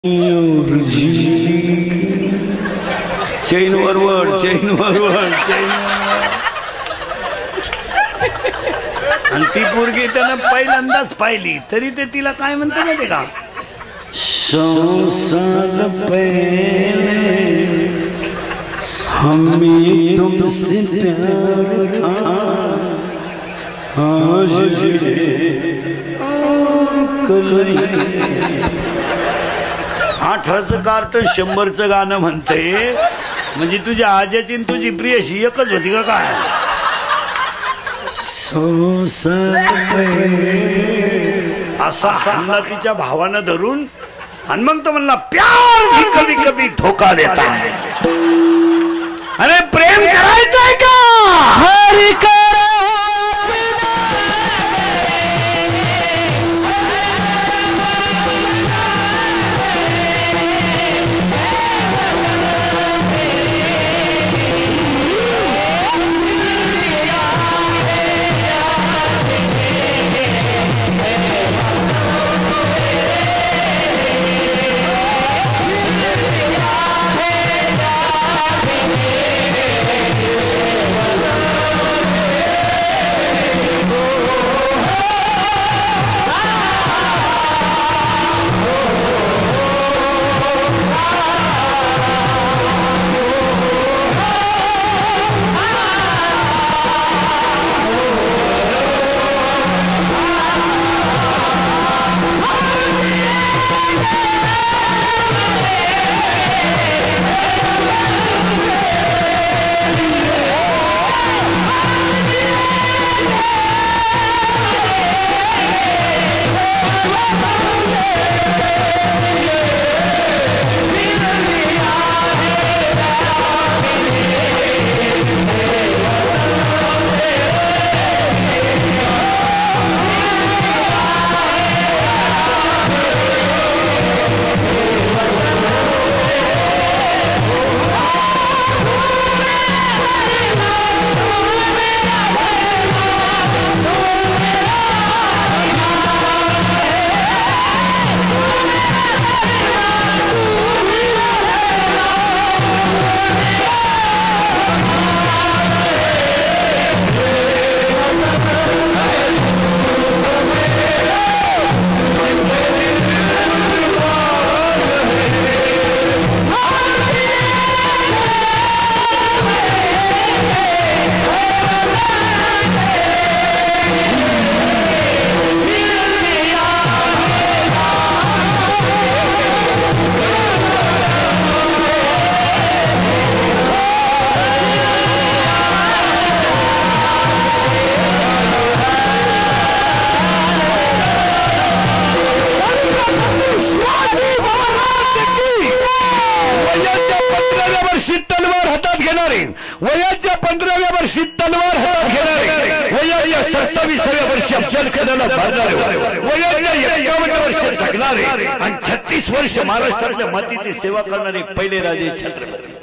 चैन वरवड आणि ती पोरगी त्यानं पहिल्यांदाच पाहिली तरी ते तिला काय म्हणते माहिती का, 100 साल पहले हमें तुमसे प्यार था, आज कल 18चं कार्टन 100चं गाणं म्हणते. म्हणजे तुझ्या आज्याची आणि तुझी प्रियशी एकच होती का काय? 100 साल असा हाणला तिच्या भावानं धरून आणि मग तो म्हणला प्यार भी कभी कभी धोखा देता है. अरे प्रेम करायचंय का? हरी का वयाच्या 15व्या वर्षी तलवार हातात घेणारे, वयाच्या 27व्या वर्षी अफजल खानाला मारणारे, वयाच्या 51 वर्ष जगणारे आणि 36 वर्ष महाराष्ट्राच्या मातीची सेवा करणारे पहिले राजे छत्रपती.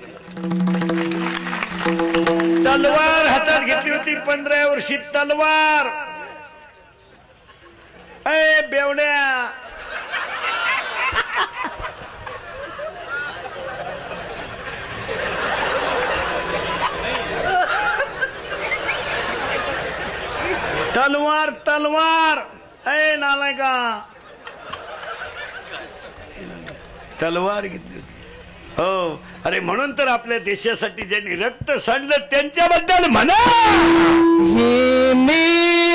तलवार हातात घेतली होती 15व्या वर्षी तलवार. ए बेवड्या, तलवार तलवार. ए नालायका, तलवार घेतली हो. अरे म्हणून तर आपल्या देशासाठी ज्यांनी रक्त सांडलं त्यांच्याबद्दल म्हणा.